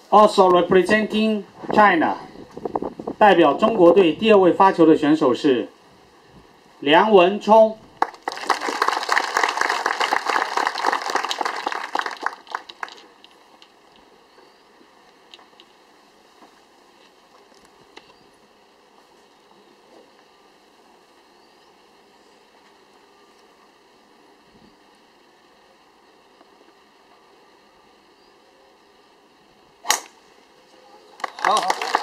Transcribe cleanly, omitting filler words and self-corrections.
Also representing China， 代表中国队第2位发球的选手是梁文聪。 好。